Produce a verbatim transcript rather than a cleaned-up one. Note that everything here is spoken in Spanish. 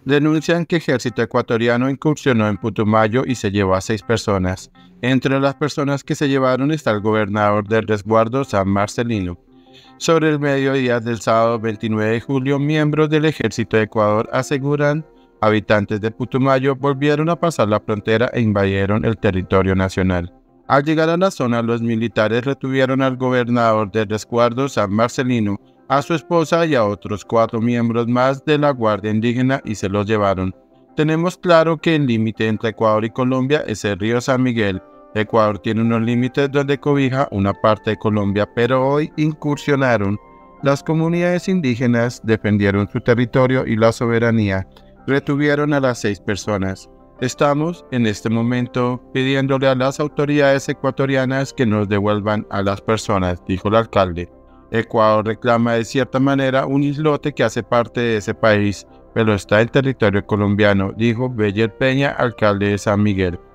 Denuncian que ejército ecuatoriano incursionó en Putumayo y se llevó a seis personas. Entre las personas que se llevaron está el gobernador del resguardo San Marcelino. Sobre el mediodía del sábado veintinueve de julio, miembros del ejército de Ecuador aseguran habitantes de Putumayo volvieron a pasar la frontera e invadieron el territorio nacional. Al llegar a la zona, los militares retuvieron al gobernador del resguardo San Marcelino, a su esposa y a otros cuatro miembros más de la Guardia Indígena y se los llevaron. Tenemos claro que el límite entre Ecuador y Colombia es el río San Miguel. Ecuador tiene unos límites donde cobija una parte de Colombia, pero hoy incursionaron. Las comunidades indígenas defendieron su territorio y la soberanía. Retuvieron a las seis personas. Estamos en este momento pidiéndole a las autoridades ecuatorianas que nos devuelvan a las personas, dijo el alcalde. Ecuador reclama de cierta manera un islote que hace parte de ese país, pero está en territorio colombiano, dijo Beyer Peña, alcalde de San Miguel.